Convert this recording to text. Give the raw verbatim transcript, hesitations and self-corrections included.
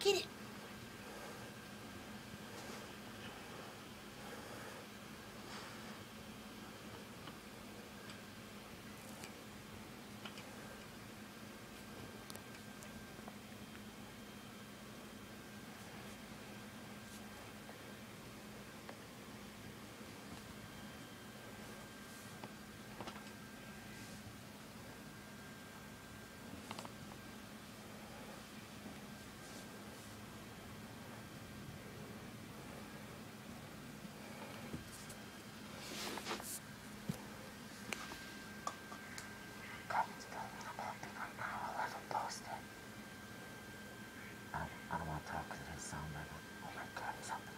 Get it. I, I don't want to talk because it sounds like, oh my God, something.